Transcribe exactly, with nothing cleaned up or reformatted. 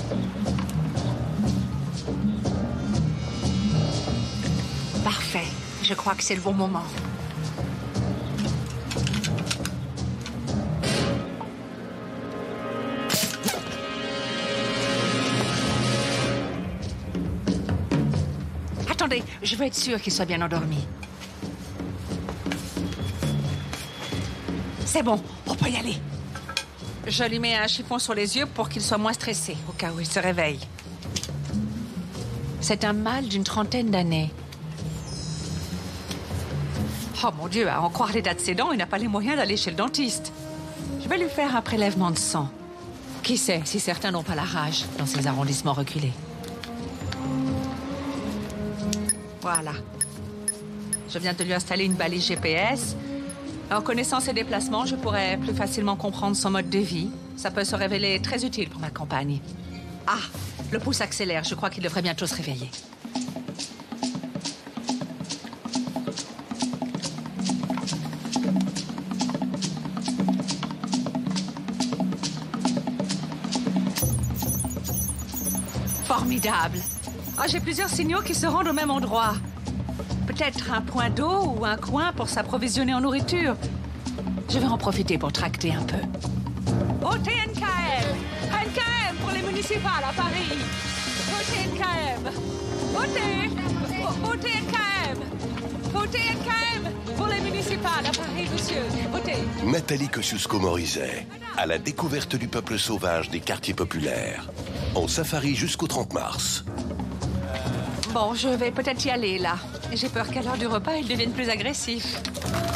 Parfait. Je crois que c'est le bon moment. Attendez, je veux être sûre qu'il soit bien endormi. C'est bon, on peut y aller. Je lui mets un chiffon sur les yeux pour qu'il soit moins stressé, au cas où il se réveille. C'est un mâle d'une trentaine d'années. Oh mon Dieu, à en croire l'état de ses dents, il n'a pas les moyens d'aller chez le dentiste. Je vais lui faire un prélèvement de sang. Qui sait si certains n'ont pas la rage dans ces arrondissements reculés. Voilà. Je viens de lui installer une balise G P S. En connaissant ses déplacements, je pourrais plus facilement comprendre son mode de vie. Ça peut se révéler très utile pour ma campagne. Ah, le pouce accélère. Je crois qu'il devrait bientôt se réveiller. Formidable. Ah, j'ai plusieurs signaux qui se rendent au même endroit. Peut-être un point d'eau ou un coin pour s'approvisionner en nourriture. Je vais en profiter pour tracter un peu. O T N K M! N K M pour les municipales à Paris! O T N K M! O T! O T N K M! O T N K M pour les municipales à Paris, monsieur! O T! Nathalie Kosciusko-Morizet, à la découverte du peuple sauvage des quartiers populaires. En safari jusqu'au trente mars. Bon, je vais peut-être y aller, là. J'ai peur qu'à l'heure du repas, il devienne plus agressif.